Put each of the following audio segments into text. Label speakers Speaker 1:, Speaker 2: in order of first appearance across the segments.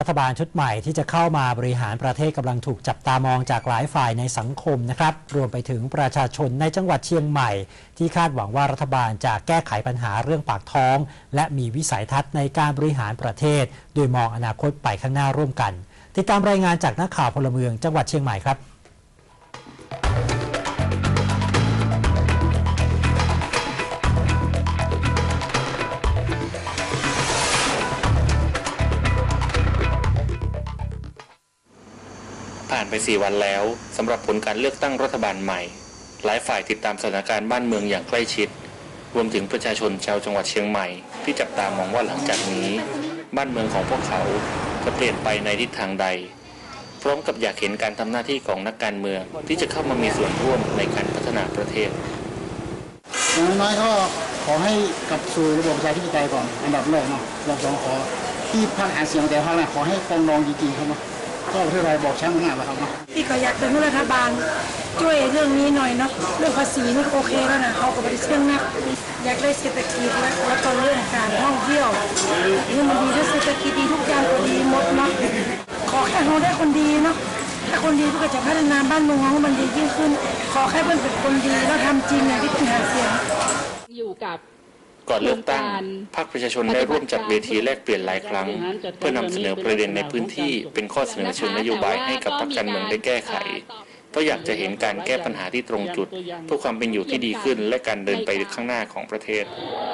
Speaker 1: รัฐบาลชุดใหม่ที่จะเข้ามาบริหารประเทศกำลังถูกจับตามองจากหลายฝ่ายในสังคมนะครับรวมไปถึงประชาชนในจังหวัดเชียงใหม่ที่คาดหวังว่ารัฐบาลจะแก้ไขปัญหาเรื่องปากท้องและมีวิสัยทัศน์ในการบริหารประเทศโดยมองอนาคตไปข้างหน้าร่วมกันติดตามรายงานจากนักข่าวพลเมืองจังหวัดเชียงใหม่ครับ
Speaker 2: ผ่านไป4 วันแล้วสำหรับผลการเลือกตั้งรัฐบาลใหม่หลายฝ่ายติดตามสถานการณ์บ้านเมืองอย่างใกล้ชิดรวมถึงประชาชนชาวจังหวัดเชียงใหม่ที่จับตามองว่าหลังจากนี้บ้านเมืองของพวกเขาจะเปลี่ยนไปในทิศทางใดพร้อมกับอยากเห็นการทำหน้าที่ของนักการเมืองที่จะเข้ามามีส่วนร่วมในการพัฒนาประเทศ
Speaker 3: อย่างน้อยก็ขอให้กลับสู่ระบบประชาธิปไตยก่อนอันดับแรกเนาะอันดับ2ขอที่พรรคหาเสียงแต่พรรคขอให้ปรองดองจริงๆครับเนาะก็ประเทศไทยบอกช้ำหน้าแล้วครับเนาะ
Speaker 4: ที่เขาอยากเป็นรัฐบาลช่วยเรื่องนี้หน่อยเนาะเรื่องภาษีนี่โอเคแล้วนะเขาก็ไม่ได้เชื่องนักอยากได้เศรษฐกิจแล้วก็เรื่องการท่องเที่ยวนี่มันดีด้วยเศรษฐกิจดีทุกอย่างก็ดีหมดเนาะขอแค่เราได้คนดีเนาะถ้าคนดีก็จะพัฒนาบ้านเมืองของมันดียิ่งขึ้นขอแค่เป็นคนดีแล้วทำจริงอย่างที่คุณหาเสียง
Speaker 5: อยู่กับ
Speaker 2: ก่อนเลือกตั้งภาคประชาชนได้ร่วมจัดเวทีแลกเปลี่ยนหลายครั้งเพื่อนำเสนอประเด็นในพื้นที่เป็นข้อเสนอเชิงนโยบายให้กับพรรคการเมืองได้แก้ไขเพราะอยากจะเห็นการแก้ปัญหาที่ตรงจุดเพื่อความเป็นอยู่ที่ดีขึ้นและการเดินไปข้างหน้าของประเทศ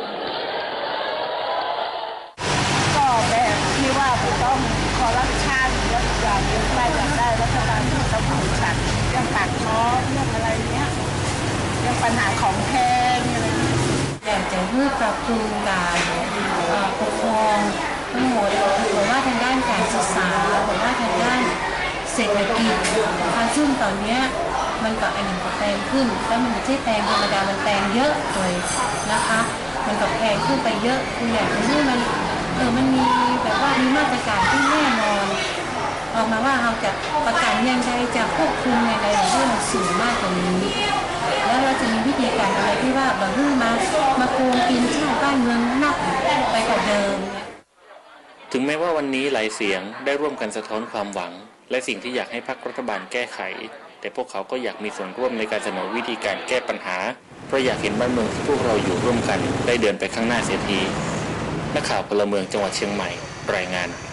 Speaker 4: ก็แบบที่ว่าต้องคอร์รัปชันและอย่างเดียวได้อยากได้รัฐบาลที่สมบูรณ์ฉันเรื่องปากท้องเรื่องอะไรเนี้ยเรื่องปัญหาของแพงอะไร
Speaker 6: อยากจะเพื่อปรับปรุงการปกครองทั้งหมดบอกว่าทางด้านการศึกษาบอกว่าทางด้านเศรษฐกิจซึ่งตอนนี้มันก็อันหนึ่งก็แพงขึ้นแล้วมันไม่ใช่แพงธรรมดามันแพงเยอะเลยนะคะมันก็แพงขึ้นไปเยอะคืออยากจะให้มันมีแบบว่ามีมาตรการที่แน่นอนออกมาว่าเราจะประกันยังไงจะควบคุมยังไงเรื่องมันสูงมากกว่านี้แล้วเราจะมีวิธีการอะไรที่ว่าเราฮื้อมาโกงกินชาติบ้านเมืองนักไปกว่าเดิม
Speaker 2: ถึงแม้ว่าวันนี้หลายเสียงได้ร่วมกันสะท้อนความหวังและสิ่งที่อยากให้พรรครัฐบาลแก้ไขแต่พวกเขาก็อยากมีส่วนร่วมในการเสนอวิธีการแก้ปัญหาเพราะอยากเห็นบ้านเมืองที่พวกเราอยู่ร่วมกันได้เดินไปข้างหน้าเสียทีนักข่าวพลเมืองจังหวัดเชียงใหม่รายงาน